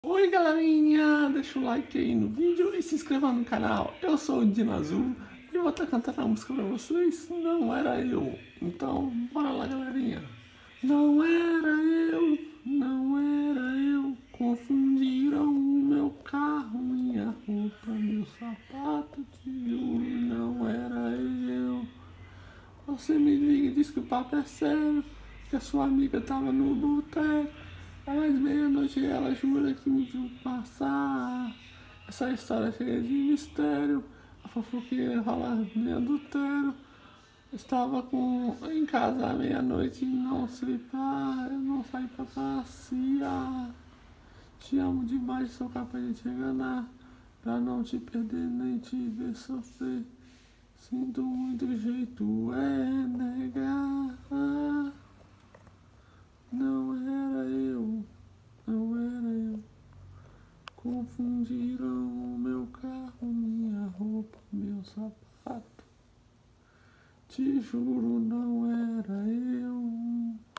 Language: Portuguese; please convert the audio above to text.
Oi galerinha, deixa o like aí no vídeo e se inscreva no canal. Eu sou o Dino Azul e eu vou estar cantando a música pra vocês. Não era eu. Então, bora lá galerinha. Não era eu, não era eu. Confundiram o meu carro, minha roupa, meu sapato, te juro, não era eu. Você me liga e diz que o papo é sério, que a sua amiga tava no boteco. Às meia-noite ela jura que me viu passar. Essa história é cheia de mistério. A fofoqueira rola de adultério. Estava em casa à meia-noite e não sei pra. Eu não saí pra passear. Te amo demais, sou capaz de te enganar. Pra não te perder nem te ver sofrer. Sinto muito jeito é negar. Não era eu, não era eu. Confundiram o meu carro, minha roupa, meu sapato. Te juro, não era eu.